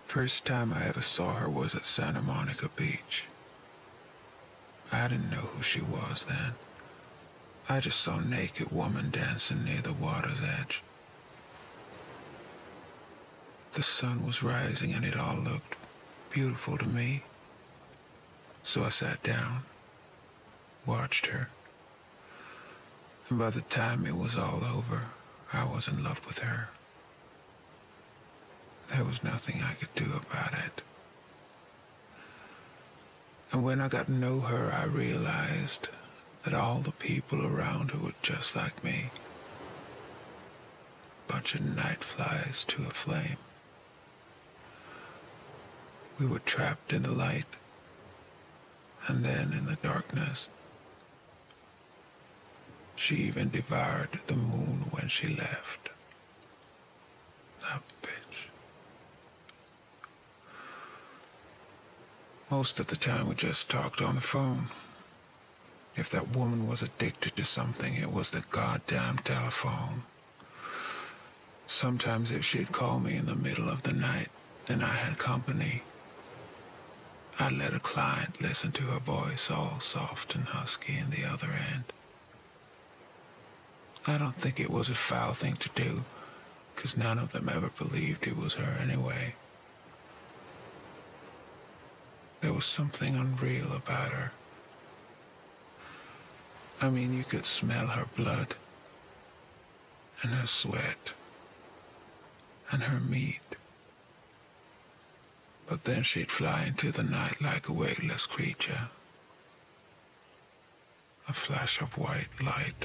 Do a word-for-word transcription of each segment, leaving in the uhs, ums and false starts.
First time I ever saw her was at Santa Monica Beach. I didn't know who she was then. I just saw a naked woman dancing near the water's edge. The sun was rising and it all looked beautiful to me. So I sat down, watched her, and by the time it was all over, I was in love with her. There was nothing I could do about it. And when I got to know her, I realized that all the people around her were just like me. Bunch of night flies to a flame. We were trapped in the light, and then in the darkness. She even devoured the moon when she left. That bitch. Most of the time we just talked on the phone. If that woman was addicted to something, it was the goddamn telephone. Sometimes if she'd call me in the middle of the night, then I had company. I'd let a client listen to her voice all soft and husky in the other end. I don't think it was a foul thing to do, 'cause none of them ever believed it was her anyway. There was something unreal about her. I mean, you could smell her blood, and her sweat, and her meat. But then she'd fly into the night like a weightless creature. A flash of white light.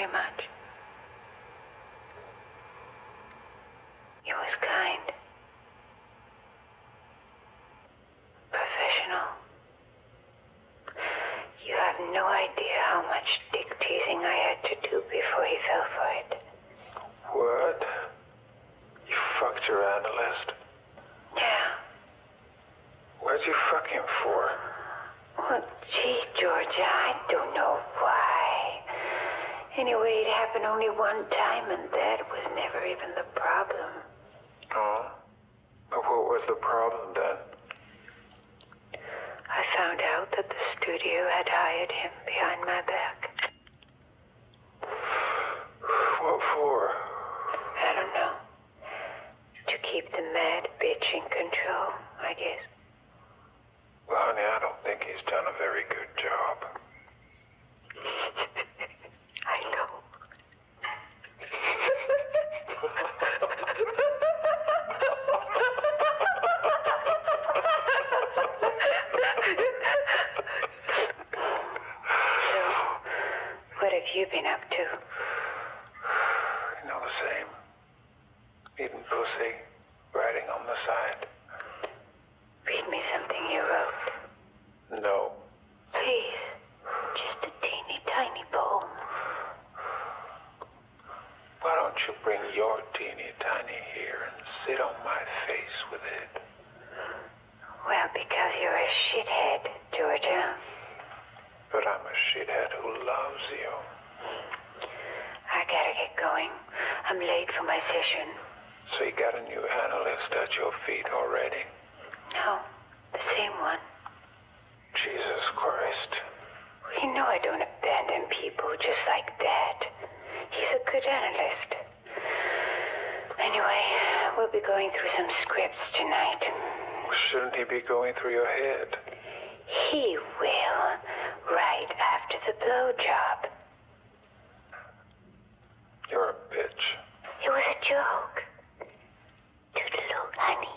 very much. He was kind. Professional. You have no idea how much dick teasing I had to do before he fell for it. What? You fucked your analyst? Yeah. What'd you fuck him for? Well, gee, Georgia, I don't know why. Anyway, it happened only one time, and that was never even the problem. Oh? But what was the problem then? I found out that the studio had hired him behind my back. What for? I don't know. To keep the mad bitch in control, I guess. Well, honey, I don't think he's done a very good job. I know. So, what have you been up to? You know, the same. Eating pussy, writing on the side. Read me something you wrote. No. Please. Just a teeny tiny poem. Why don't you bring your teeny tiny here and sit on my face with it? Well, because you're a shithead, Georgia. But I'm a shithead who loves you. I gotta get going. I'm late for my session. So you got a new analyst at your feet already? No, the same one. Jesus Christ. You know I don't abandon people just like that. He's a good analyst. Anyway, we'll be going through some scripts tonight. Shouldn't he be going through your head? He will, right after the blowjob. You're a bitch. It was a joke. Toodaloo, honey.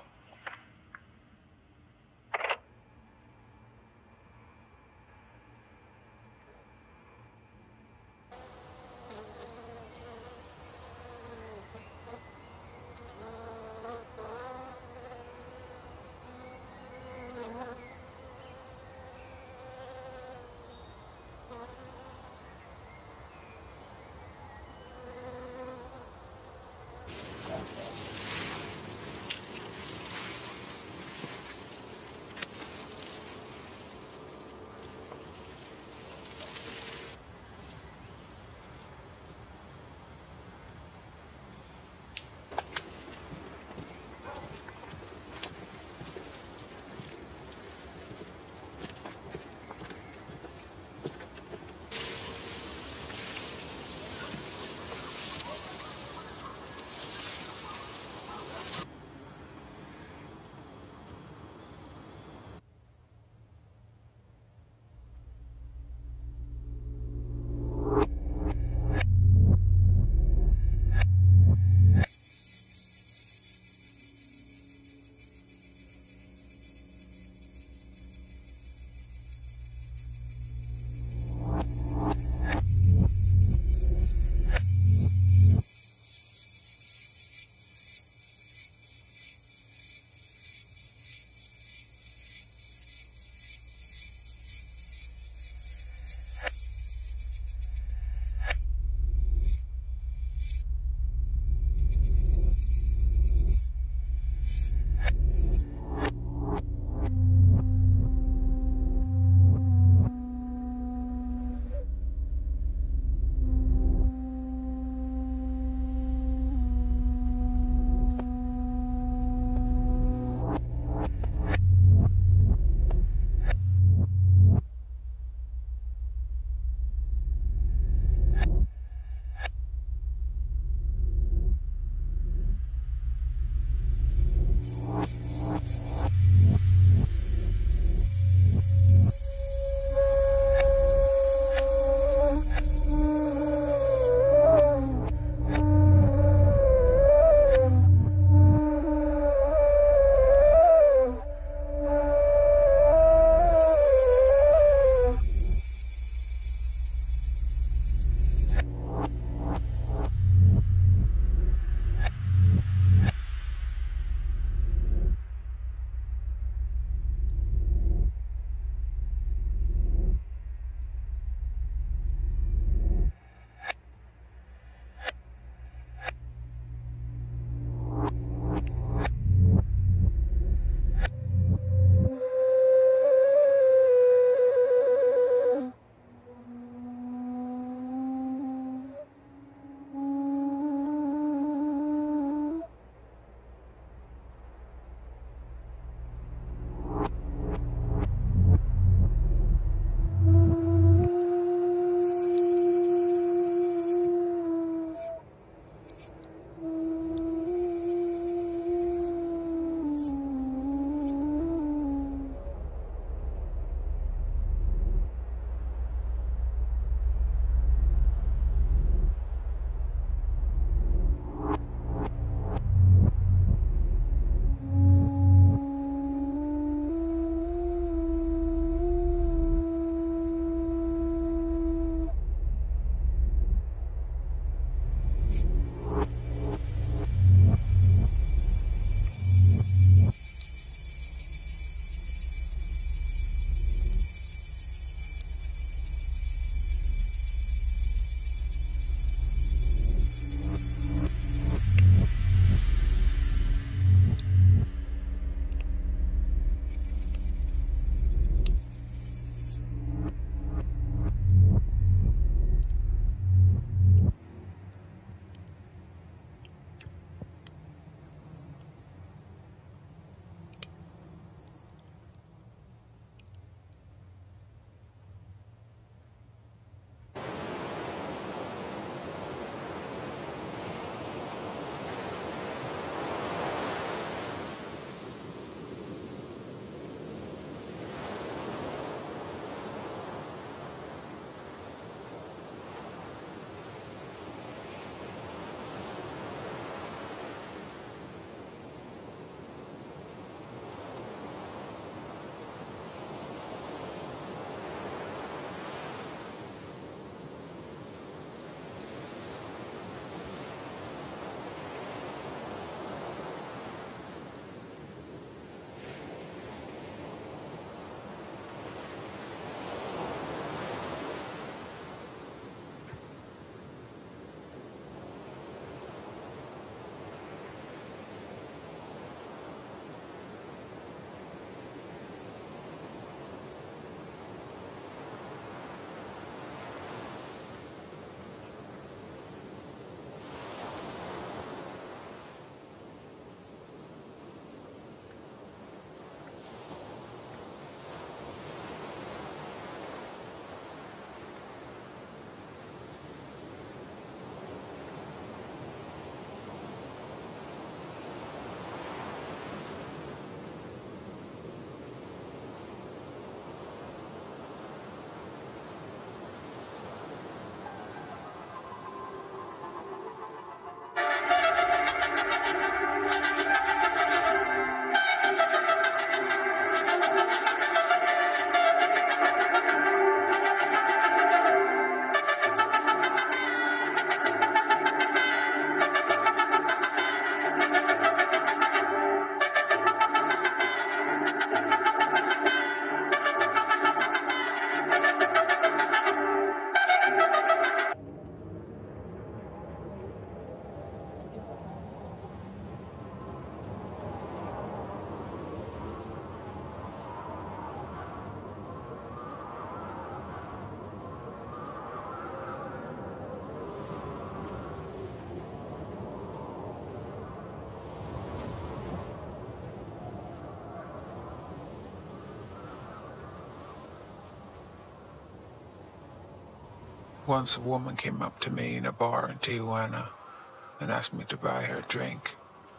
Once a woman came up to me in a bar in Tijuana and asked me to buy her a drink.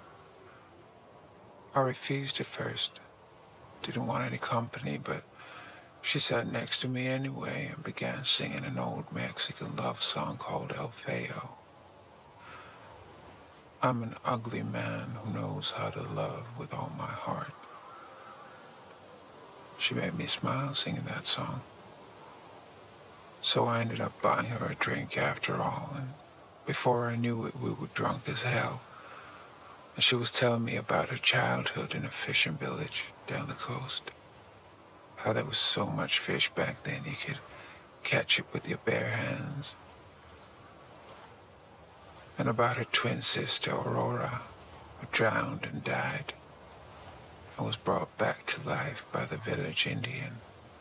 I refused at first. Didn't want any company, but she sat next to me anyway and began singing an old Mexican love song called El Feo. I'm an ugly man who knows how to love with all my heart. She made me smile singing that song. So I ended up buying her a drink after all, and before I knew it, we were drunk as hell. And she was telling me about her childhood in a fishing village down the coast. How there was so much fish back then you could catch it with your bare hands. And about her twin sister, Aurora, who drowned and died and was brought back to life by the village Indian.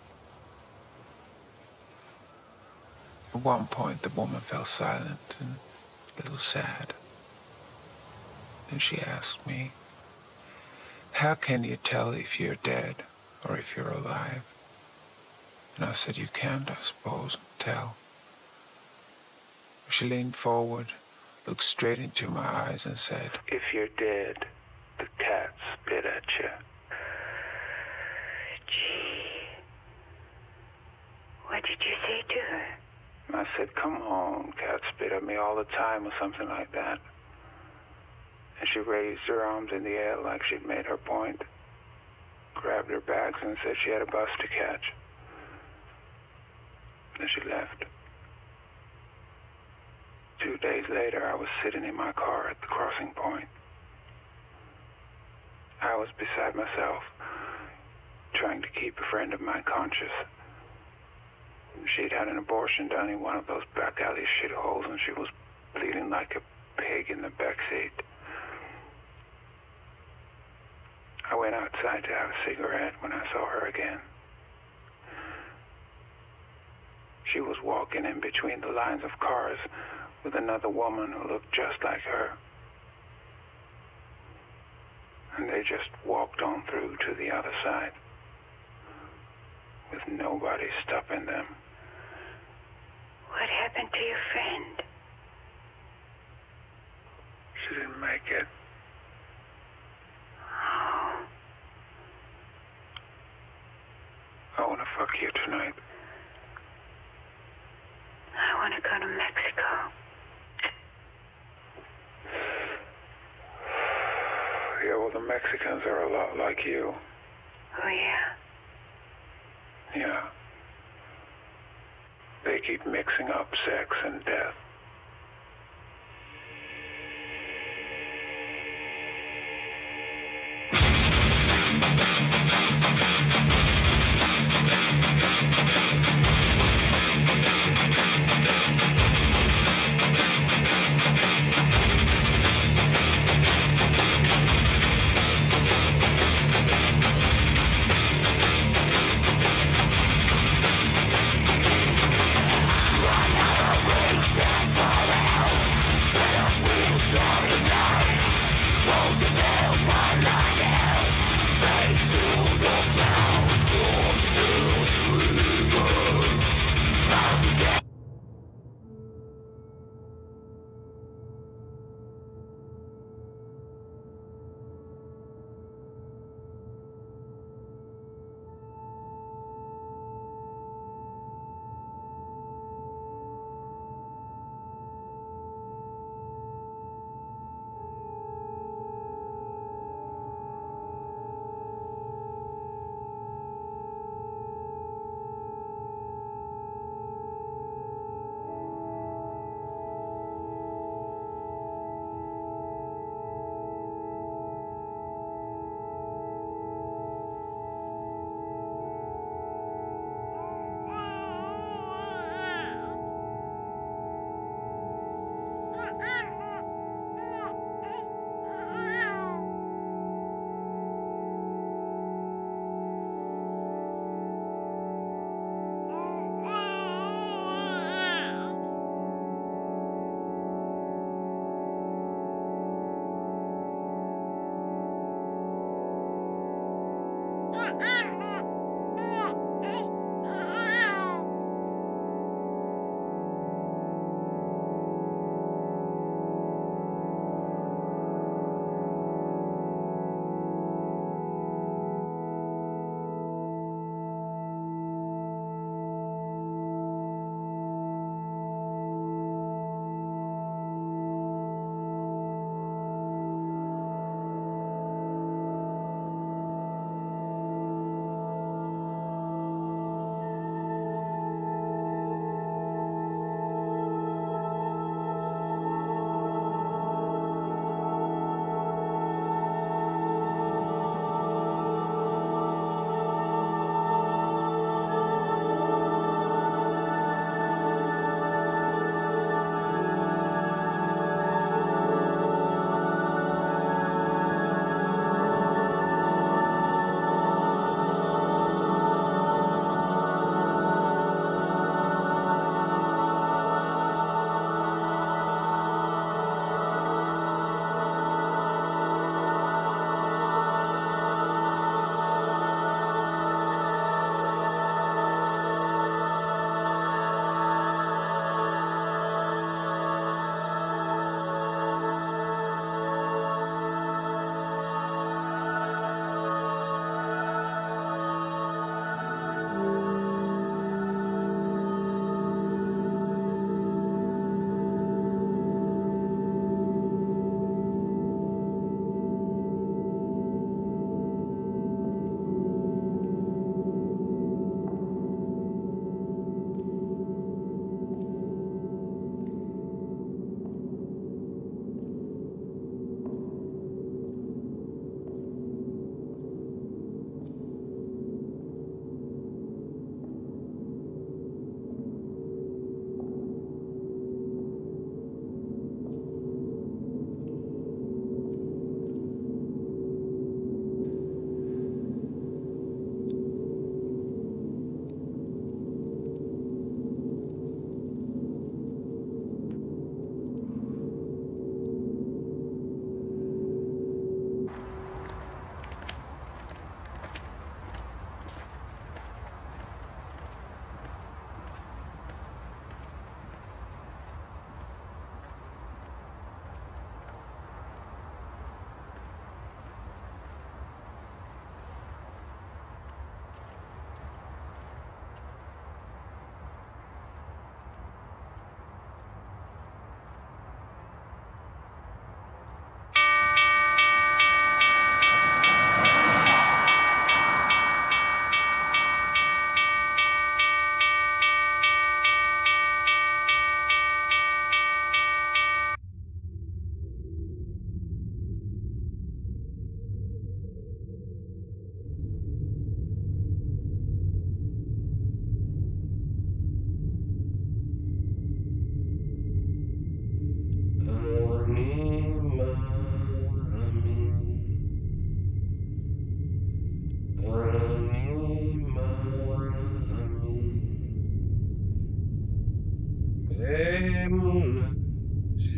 At one point, the woman fell silent and a little sad. And she asked me, "How can you tell if you're dead or if you're alive?" And I said, "You can't, I suppose, tell." She leaned forward, looked straight into my eyes and said, "If you're dead, the cat spit at you." Gee. What did you say to her? I said, "Come on, cat spit at me all the time," or something like that. And she raised her arms in the air like she'd made her point, grabbed her bags and said she had a bus to catch. Then she left. Two days later, I was sitting in my car at the crossing point. I was beside myself, trying to keep a friend of mine conscious. She'd had an abortion done in one of those back alley shitholes, and she was bleeding like a pig in the backseat. I went outside to have a cigarette when I saw her again. She was walking in between the lines of cars with another woman who looked just like her. And they just walked on through to the other side, with nobody stopping them. What happened to your friend? She didn't make it. Oh. I want to fuck you tonight. I want to go to Mexico. Yeah, well, the Mexicans are a lot like you. Oh, yeah? Yeah. They keep mixing up sex and death. Another week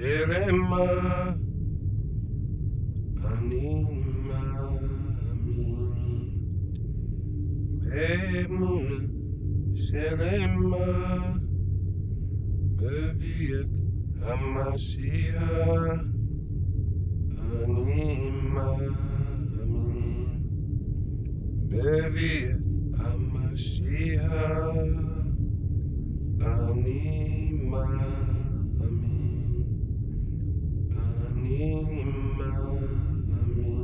Selema anima mi Bemuna Selema Beviet Hamasiha anima mi Beviet Hamasiha anima mi anima mi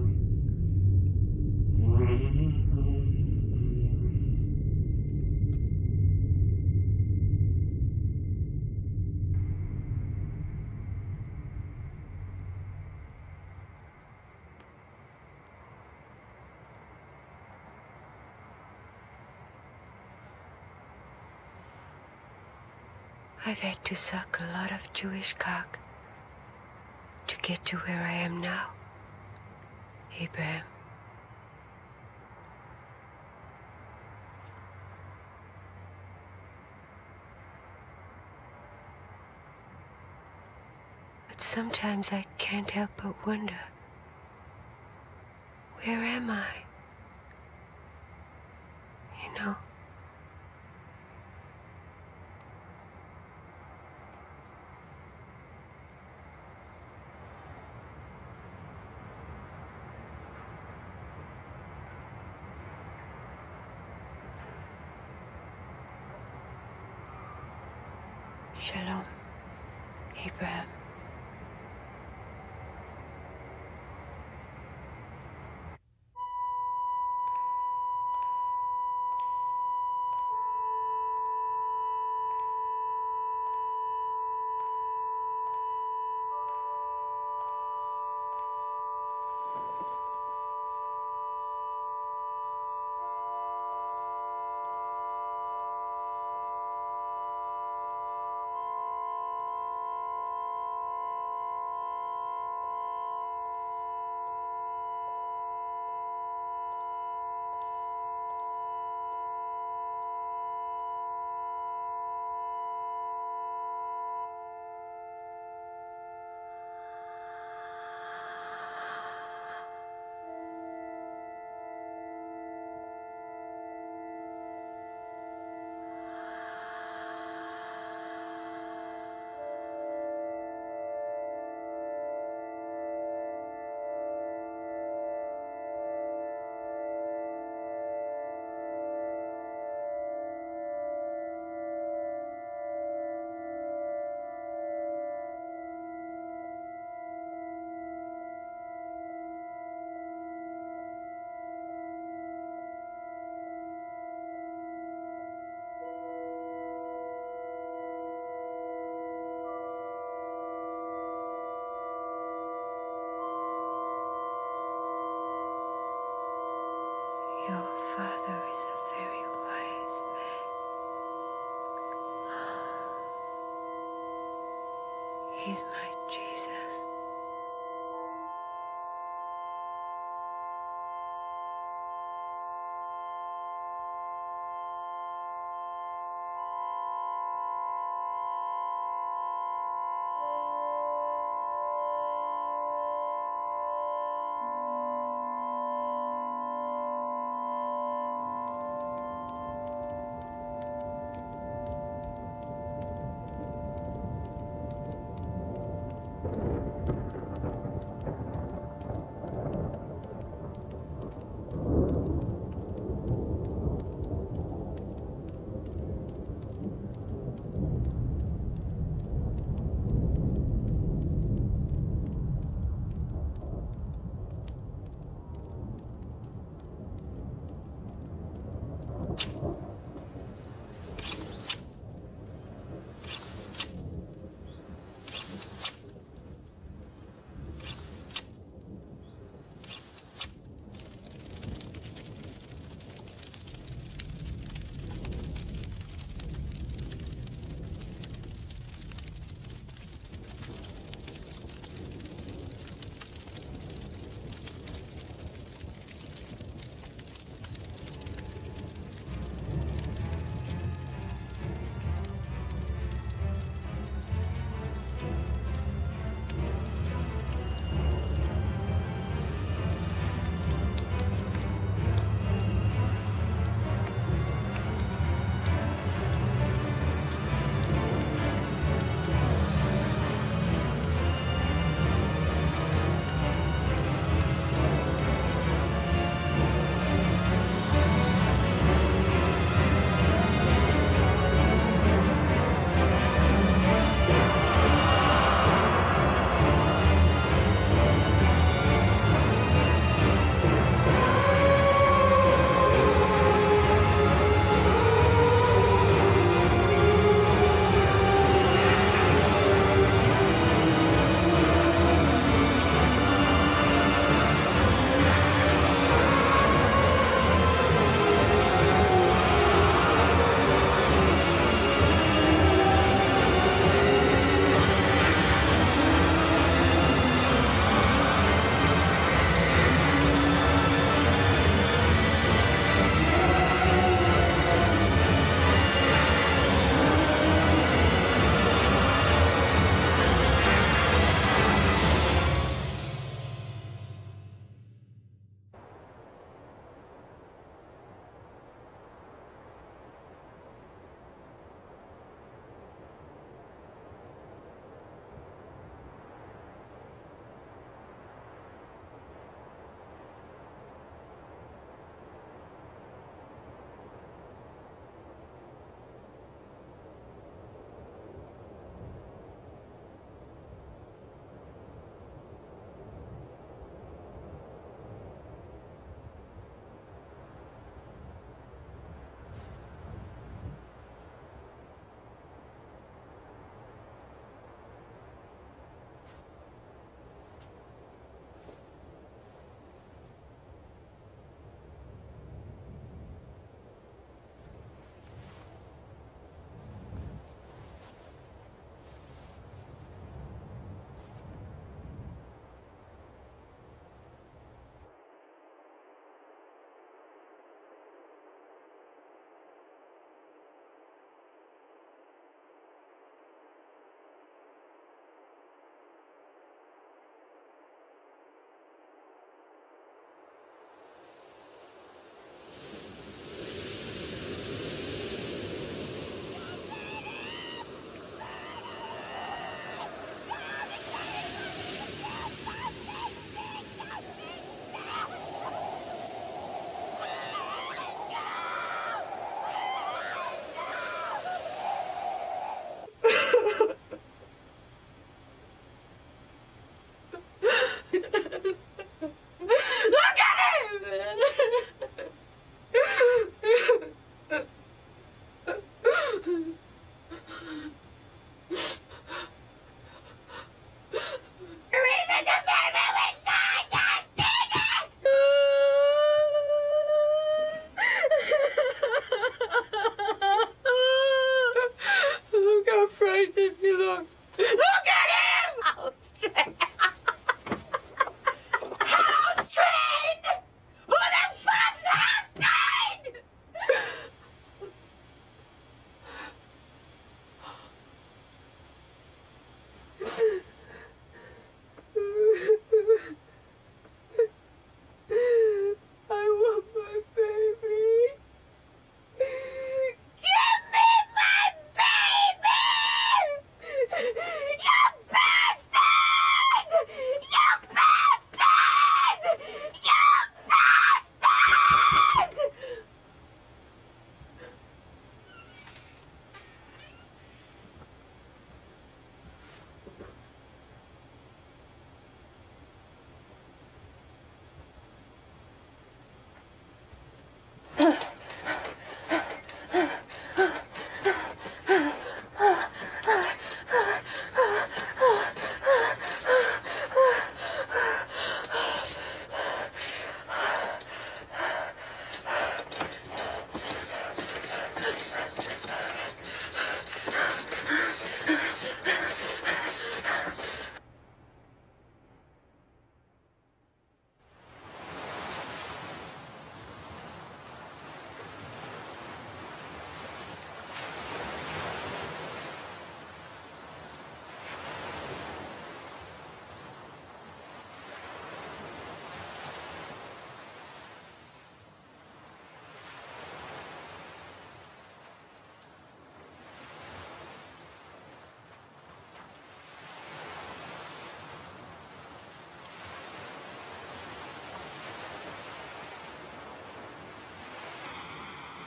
I've had to suck a lot of Jewish cock to get to where I am now, Abraham. But sometimes I can't help but wonder, where am I? You know? Shalom, Abraham. Your father is a very wise man. He's my Jesus.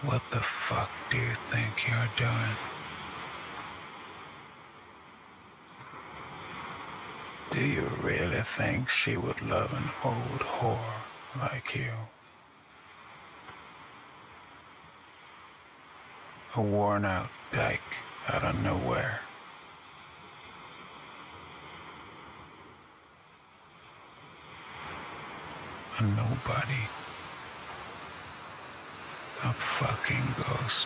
What the fuck do you think you're doing? Do you really think she would love an old whore like you? A worn-out dyke out of nowhere. A nobody. A fucking ghost.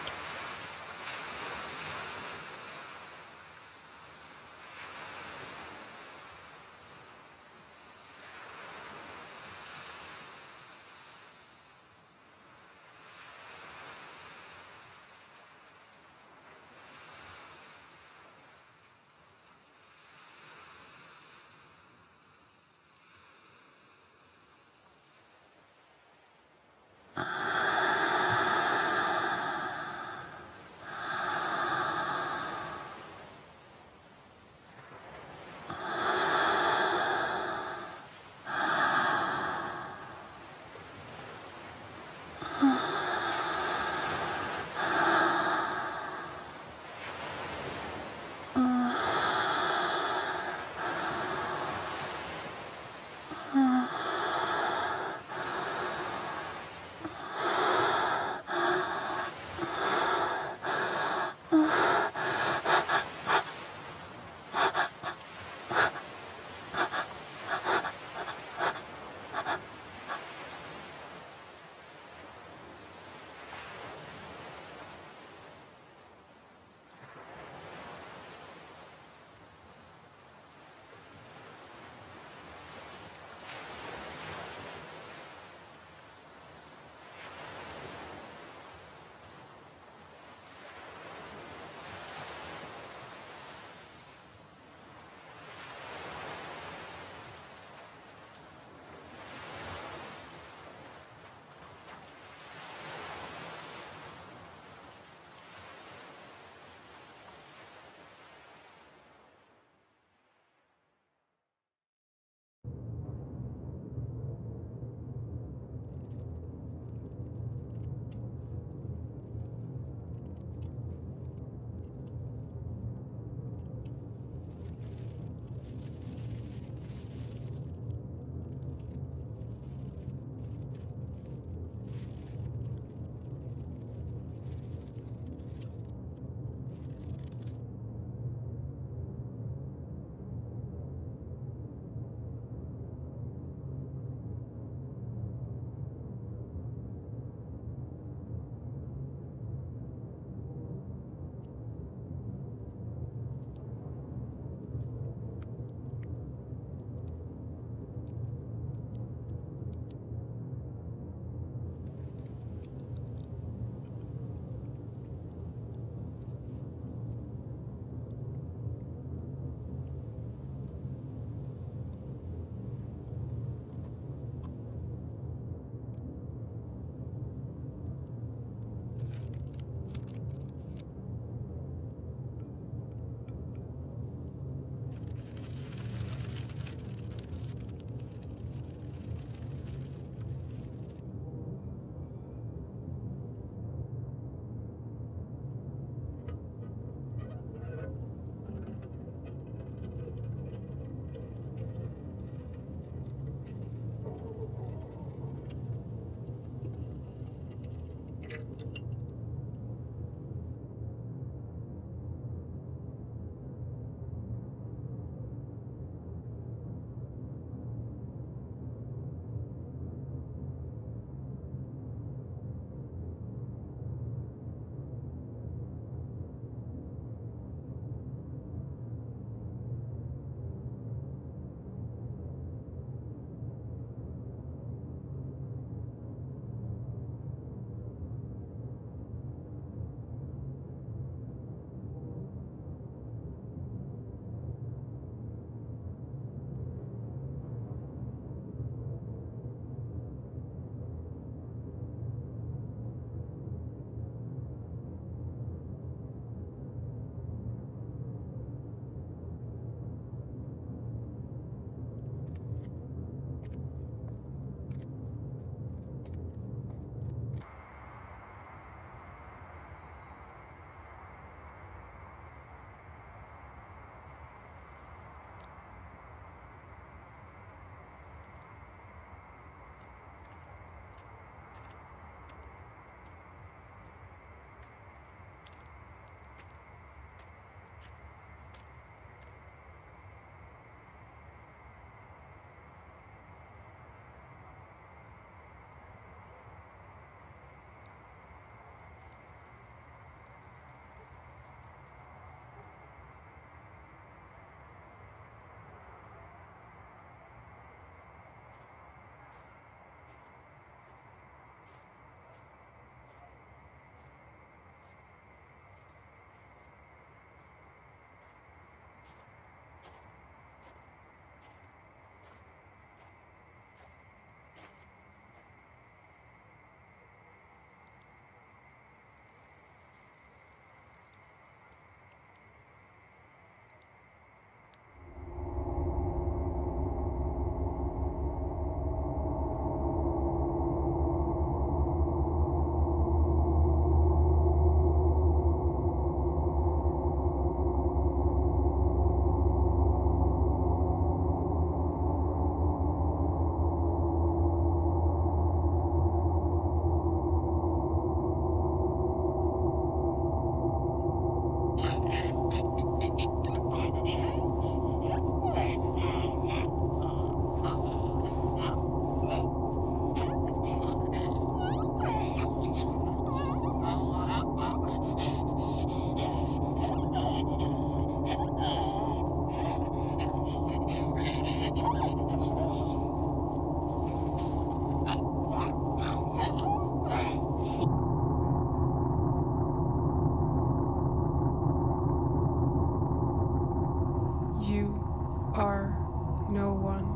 no one.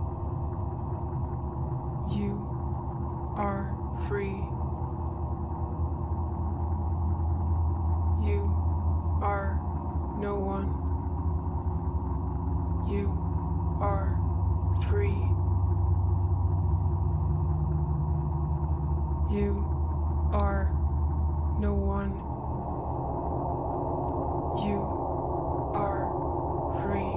You are free. You are no one. You are free. You are no one. You are free.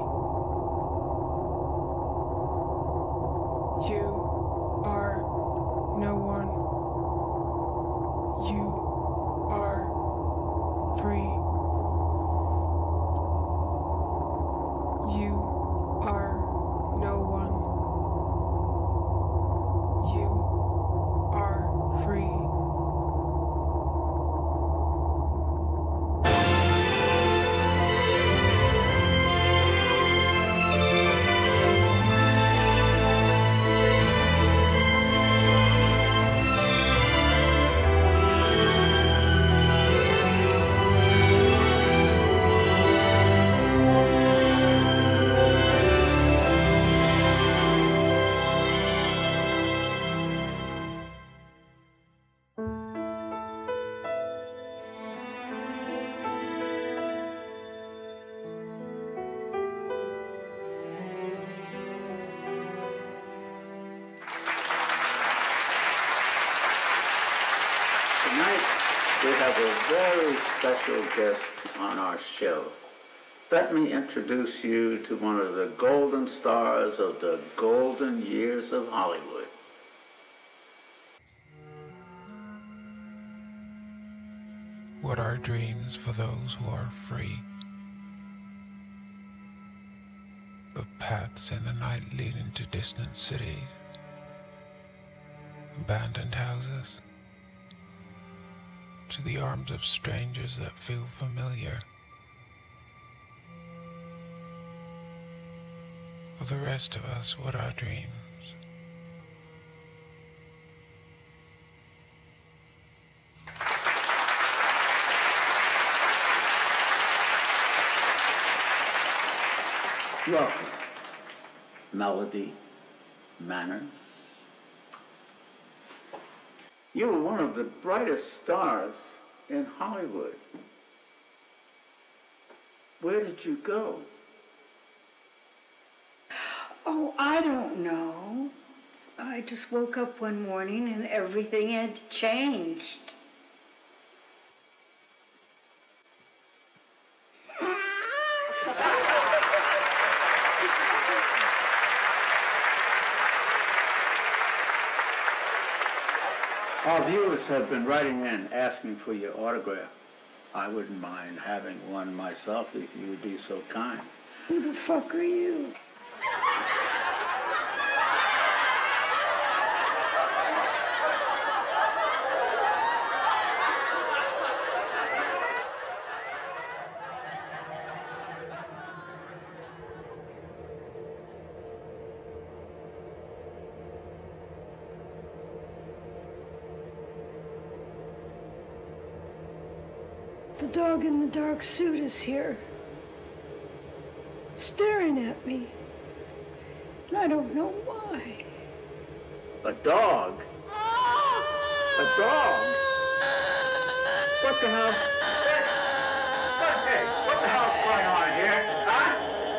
You are no one. You are free. You are no one. You are free. Tonight, we have a very special guest on our show. Let me introduce you to one of the golden stars of the golden years of Hollywood. What are dreams for those who are free? But paths in the night leading to distant cities, abandoned houses, to the arms of strangers that feel familiar. For the rest of us, what are dreams? Welcome, Melody Manners. You were one of the brightest stars in Hollywood. Where did you go? Oh, I don't know. I just woke up one morning and everything had changed. Our viewers have been writing in asking for your autograph. I wouldn't mind having one myself if you would be so kind. Who the fuck are you? The dog in the dark suit is here, staring at me, and I don't know why. A dog? A dog? What the hell? What, hey, what the hell's going on here? Huh?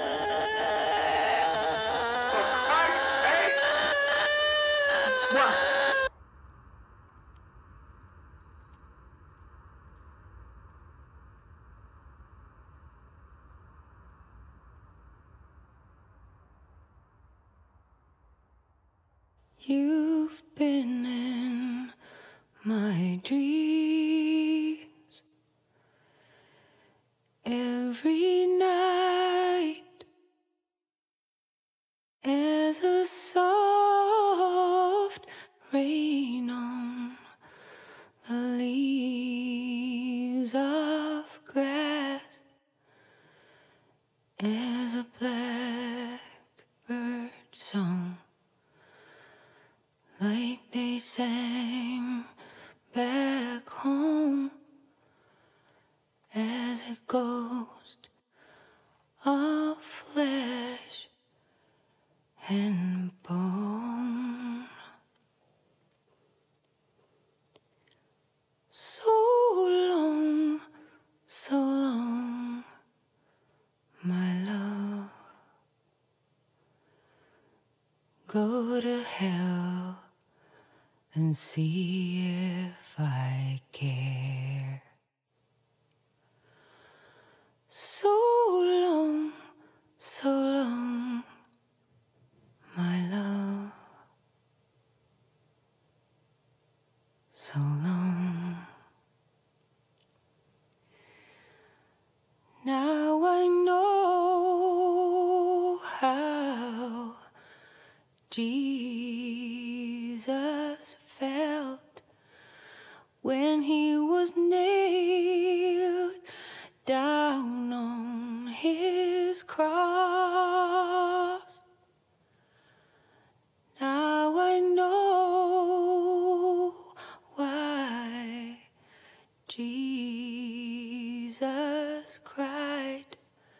For Christ's sake! What? You've been in my dreams every night as a soft rain on the leaves of grass, as a blackbird song, like they sang back home, as a ghost of flesh and bone. So long, so long, my love. Go to hell and see if I care. So long, so long, my love. So long. Now I know how Jesus felt when he was nailed down on his cross. Now I know why Jesus cried.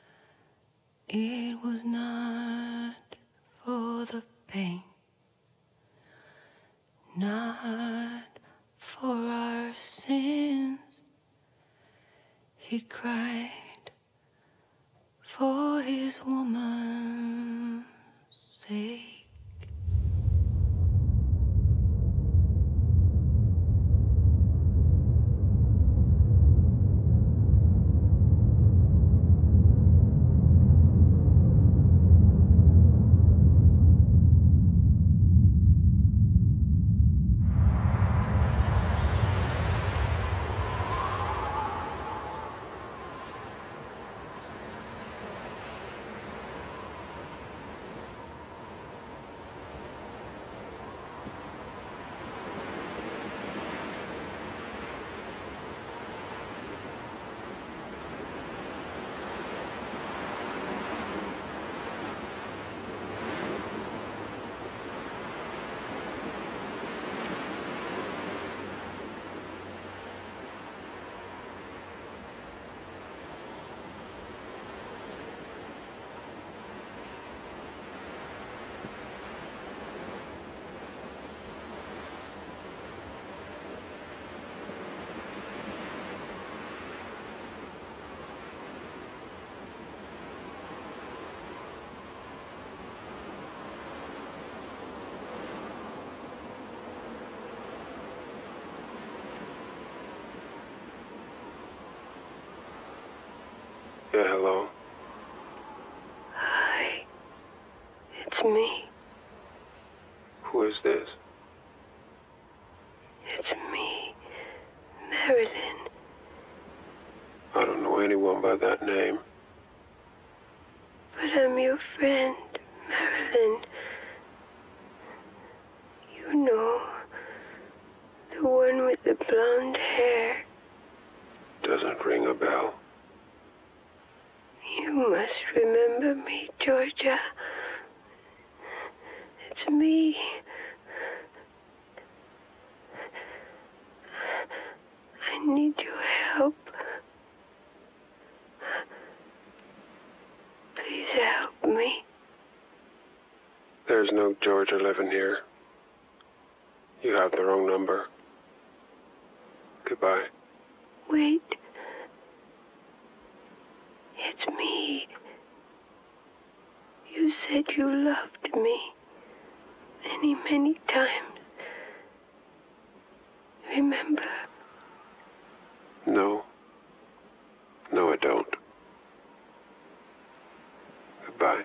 It was not for the pain, not for our sins. He cried for his woman's sake. Yeah, hello. Hi. It's me. Who is this? It's me, Marilyn. I don't know anyone by that name. But I'm your friend, Marilyn. You know, the one with the blonde hair. Doesn't ring a bell. You must remember me, Georgia. It's me. I need your help. Please help me. There's no Georgia living here. You have the wrong number. Goodbye. Wait. It's me. You said you loved me many, many times. Remember? No. No, I don't. Goodbye.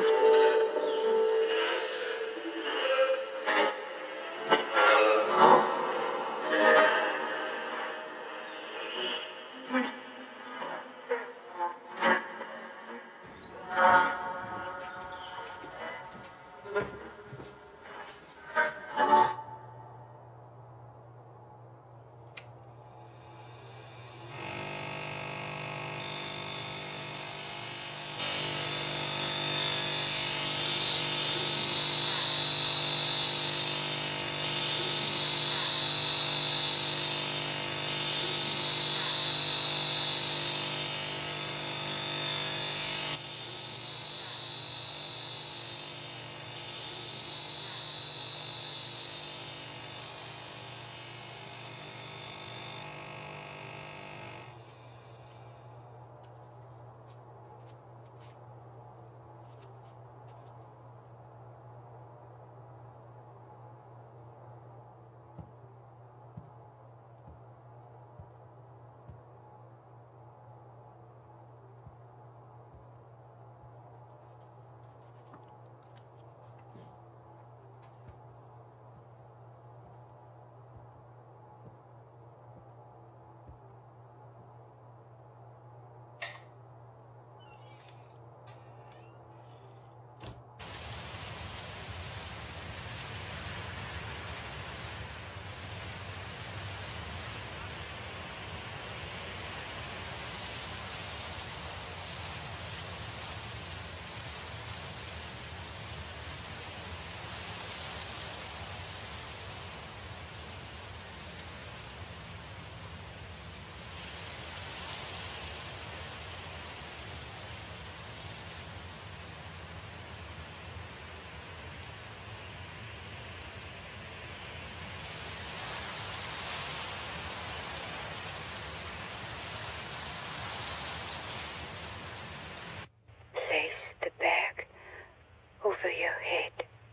over your head.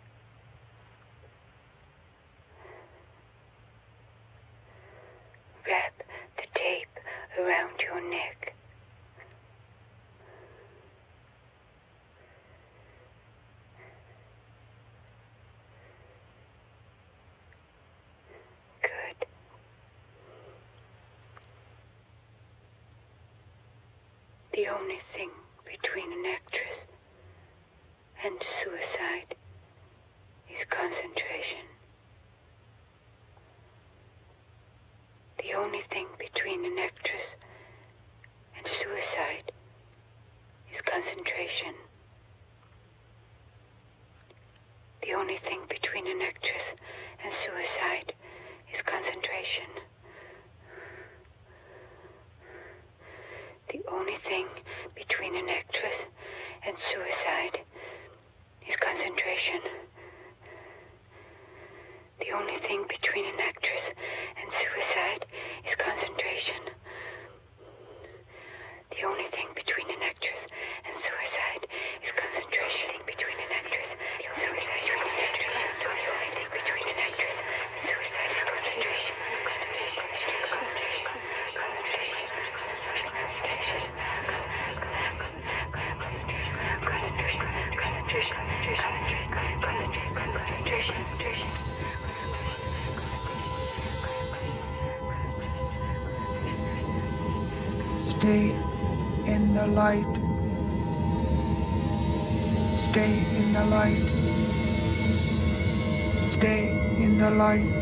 Wrap the tape around your neck. Good. The only thing between an actress and suicide is concentration. The only thing between an actress and suicide is concentration. The only thing between an actress and suicide is concentration. The only thing between an actress and suicide is concentration. The only thing between an actress and suicide is concentration. The only thing between an actress and suicide is concentration. Between an actress and suicide, between an actress and suicide is between an actress and suicide is concentration. Stay in the light. Stay in the light. Stay in the light.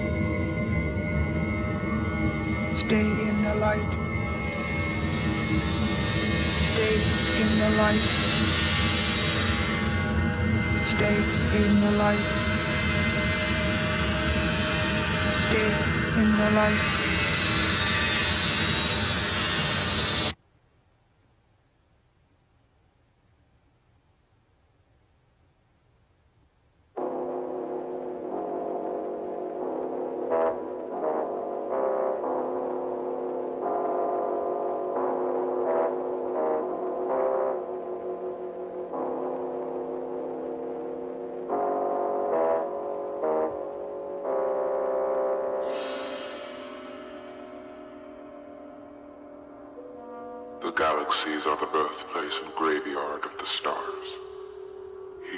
Stay in the light. Stay in the light. Stay in the light. Stay in the light. The galaxies are the birthplace and graveyard of the stars.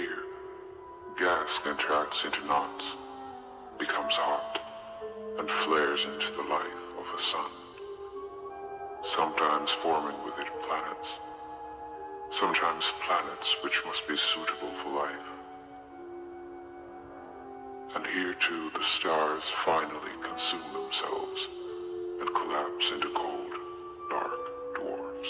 task interacts into knots, becomes hot, and flares into the life of a sun, sometimes forming with it planets, sometimes planets which must be suitable for life. And here too the stars finally consume themselves and collapse into cold, dark dwarfs.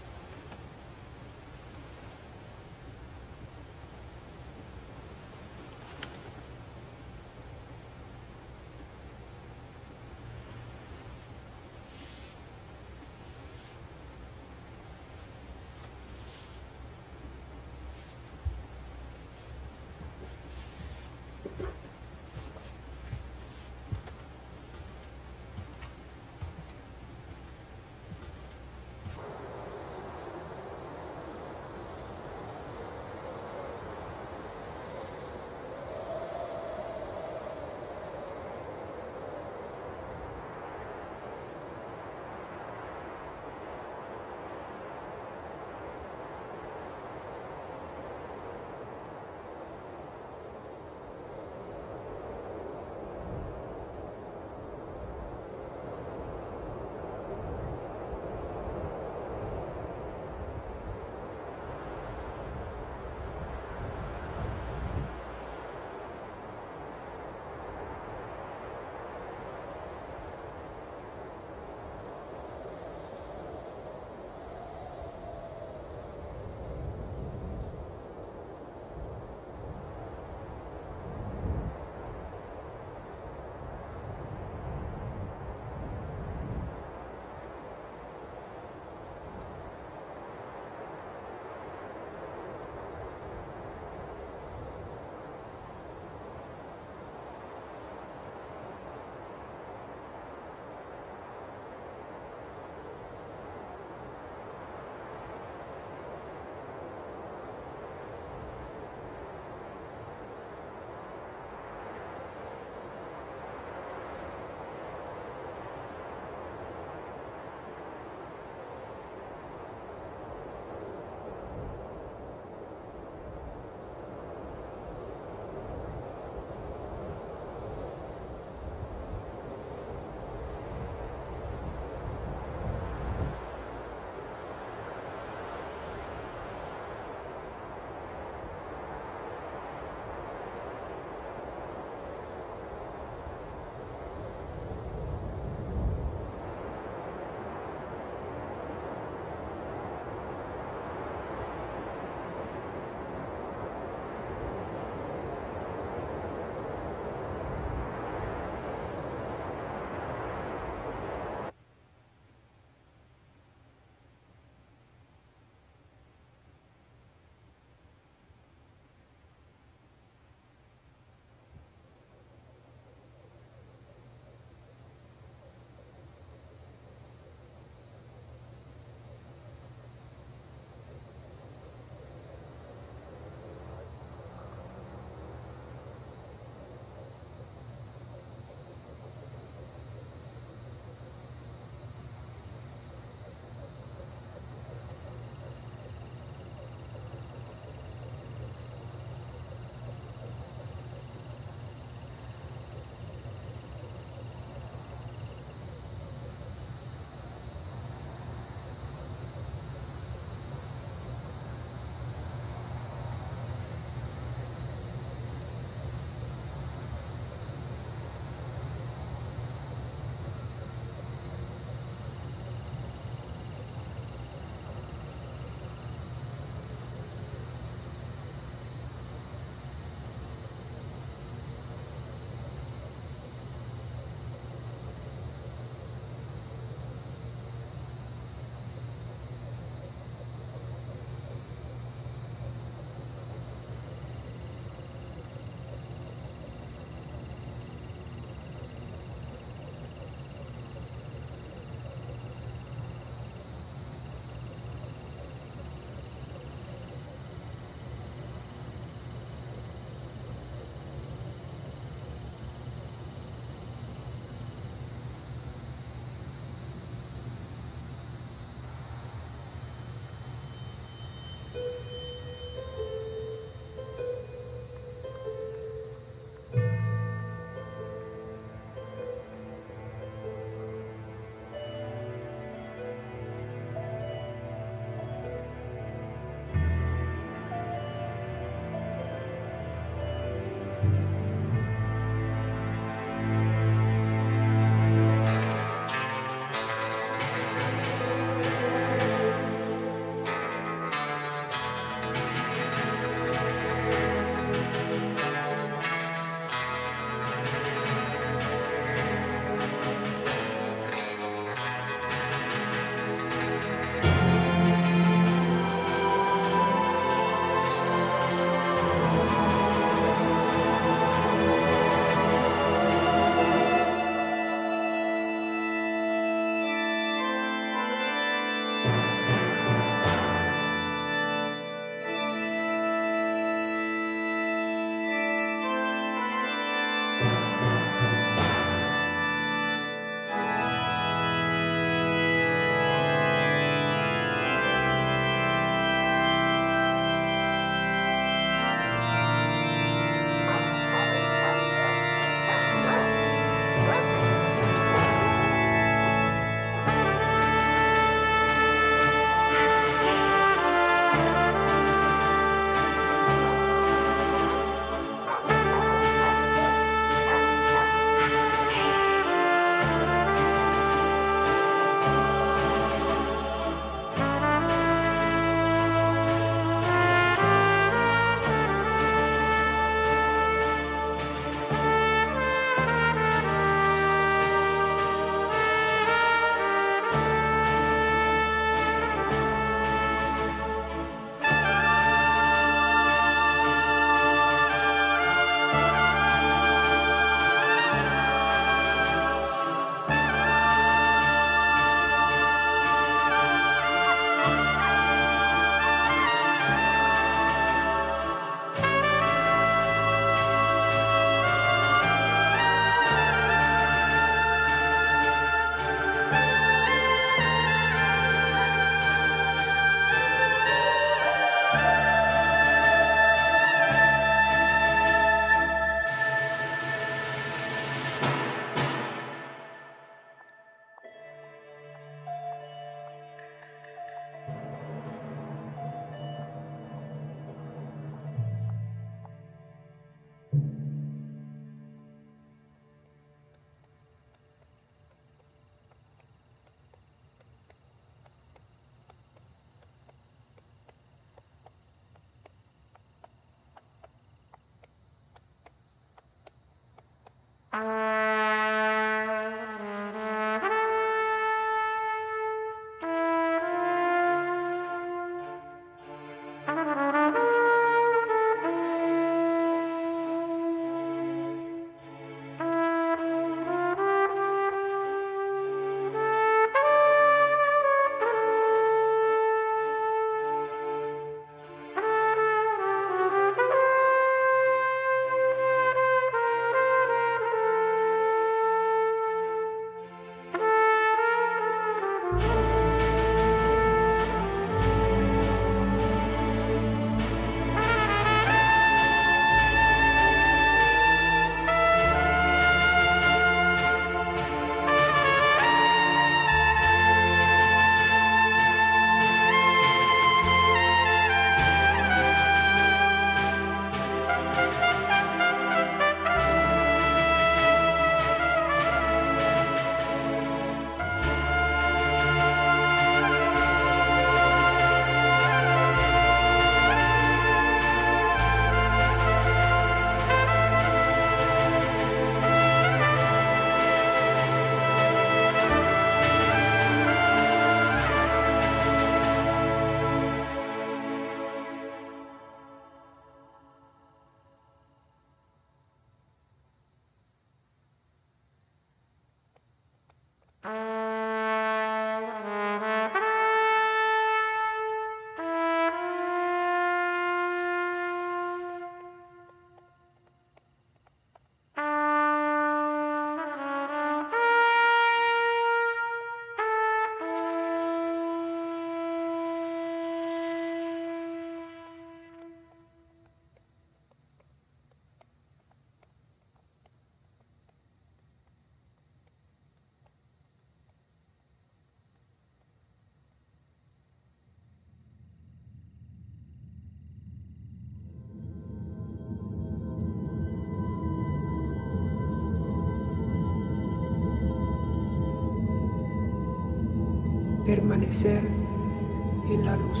permanecer en la luz,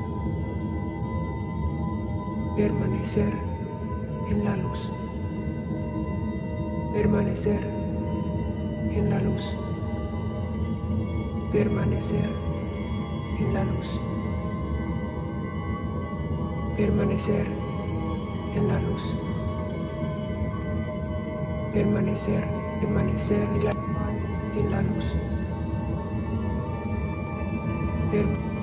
permanecer en la luz, permanecer en la luz, permanecer en la luz, permanecer en la luz, permanecer, permanecer en la, en la luz. Permanecer